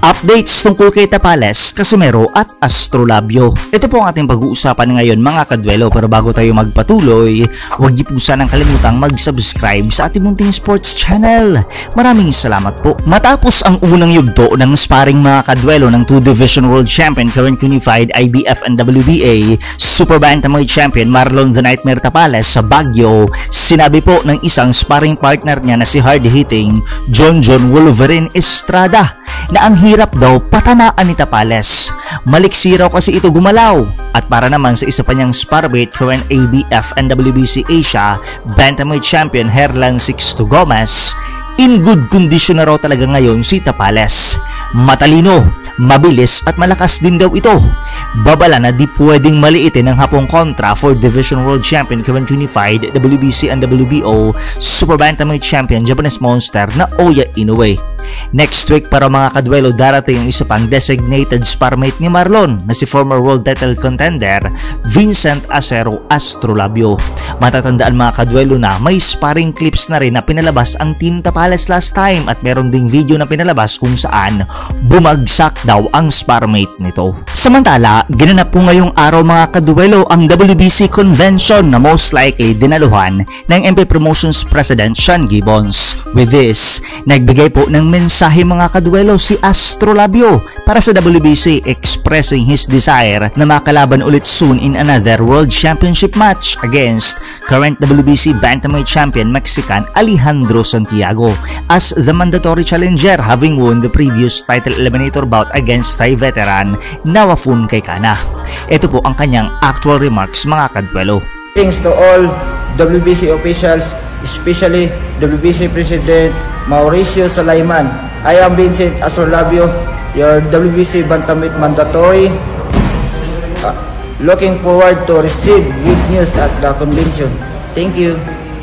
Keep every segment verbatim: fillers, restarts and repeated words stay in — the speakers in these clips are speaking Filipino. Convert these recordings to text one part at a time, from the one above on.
Updates tungkol kay Tapales, Casimero at Astrolabio. Ito po ang ating pag-uusapan ngayon mga kadwelo, pero bago tayo magpatuloy, huwag niyo po sanang kalimutang mag-subscribe sa ating munting sports channel. Maraming salamat po. Matapos ang unang yugto ng sparring mga kadwelo ng two division world champion current unified I B F and W B A Super Bantamweight champion Marlon the Nightmare Tapales sa Baguio, sinabi po ng isang sparring partner niya na si hard-hitting John John Wolverine Estrada na ang hirap daw patamaan ni Tapales. Maliksi raw kasi ito gumalaw. At para naman sa isa pa niyang sparmate current A B F and W B C Asia Bantamweight champion Herlan Sixto Gomez, in good condition na raw talaga ngayon si Tapales. Matalino, mabilis at malakas din daw ito. Babala na di pwedeng maliitin ang hapong kontra for Division World Champion current unified W B C and W B O Super Bantamweight champion Japanese monster na Oya Inoue. Next week para mga kadwelo, darating ang isa pang designated sparmate ni Marlon na si former world title contender Vincent Acero Astrolabio. Matatandaan mga kadwelo na may sparring clips na rin na pinalabas ang Team Tapales last time at meron ding video na pinalabas kung saan bumagsak daw ang sparmate nito. Samantala, ginanap po ngayong araw mga kadwelo ang W B C convention na most likely dinaluhan ng M P Promotions President Sean Gibbons. With this, nagbigay po ng mensahe mga kadwelo si Astrolabio para sa W B C, expressing his desire na makalaban ulit soon in another World Championship match against current W B C Bantamweight champion Mexican Alejandro Santiago as the mandatory challenger, having won the previous title eliminator bout against Thai veteran Nawafun Kaikana. Ito po ang kanyang actual remarks mga kadwelo. Thanks to all W B C officials, especially W B C President Mauricio Sulaiman. I am Vincent Astrolabio, your W B C Bantamweight mandatory. Uh, looking forward to receive good news at the convention. Thank you.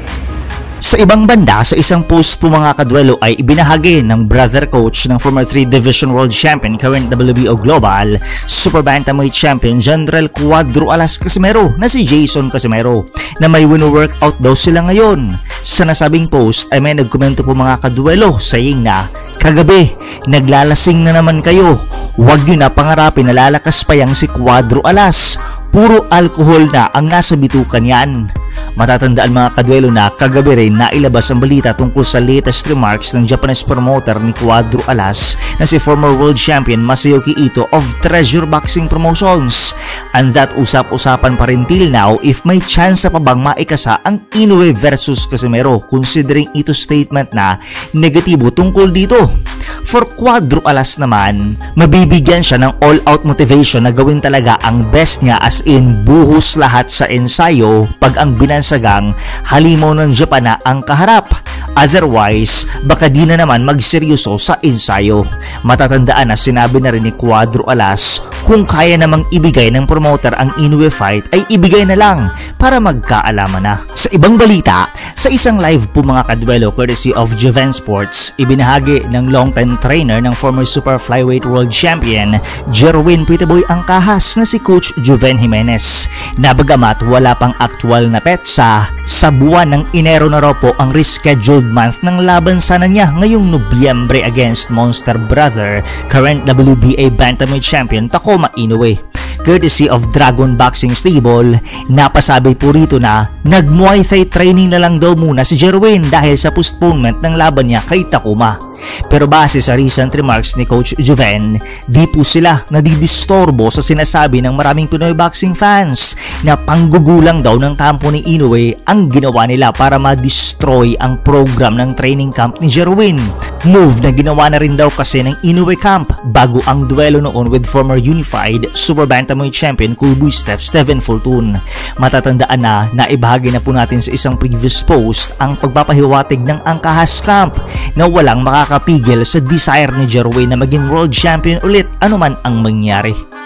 Sa ibang banda, sa isang post po mga kadwelo ay ibinahagi ng brother coach ng former three division world champion current W B O Global Super Bantamweight champion General Cuadro Alas Casimero na si Jason Casimero na may wino-workout daw sila ngayon. Sa nasabing post ay may nagkomento po mga kadwelo saying na, "Kagabi, naglalasing na naman kayo. Huwag nyo na pangarapin na lalakas pa yang si Cuadro Alas. Puro alcohol na ang nasa bitukan yan." Matatandaan mga kadwelo na kagabi rin nailabas ang balita tungkol sa latest remarks ng Japanese promoter ni Cuadro Alas na si former world champion Masayuki Ito of Treasure Boxing Promotions. And that usap-usapan pa rin till now if may chance pa bang maikasa ang Inoue versus Casimero, considering Ito's statement na negatibo tungkol dito. For Cuadro Alas naman, mabibigyan siya ng all-out motivation na gawin talaga ang best niya, as in buhos lahat sa ensayo pag ang binansagang halimaw ng Japan na ang kaharap. Otherwise, baka di na naman magseryoso sa ensayo. Matatandaan na sinabi na rin ni Cuadro Alas kung kaya namang ibigay ng promoter ang Inoue fight ay ibigay na lang para magkaalaman na. Sa ibang balita, sa isang live po mga kadwelo courtesy of Juven Sports, ibinahagi ng long-time trainer ng former super flyweight world champion Jerwin Pitaboy Angkahas na si Coach Juven Jimenez na bagamat wala pang actual na petsa, sa buwan ng Enero na raw po ang rescheduled month ng laban sana niya ngayong Nobyembre against monster brother current W B A Bantamweight champion Takuma Inoue. Courtesy of Dragon Boxing Stable, napasabi po rito na nag-Muay Thai training na lang daw muna si Jerwin dahil sa postponement ng laban niya kay Takuma. Pero base sa recent remarks ni Coach Juven, di po sila nadidistorbo sa sinasabi ng maraming Pinoy boxing fans na panggugulang daw ng kampo ni Inoue ang ginawa nila para ma-destroy ang program ng training camp ni Jerwin. Move na ginawa na rin daw kasi ng Inoue camp bago ang duelo noon with former unified Super Bantamweight champion Kulbuy Steph Steven Fortune. Matatandaan na naibahagi na po natin sa isang previous post ang pagpapahiwatig ng Angkahas camp na walang makakapigil sa desire ni Jerwin na maging world champion ulit anuman ang mangyari.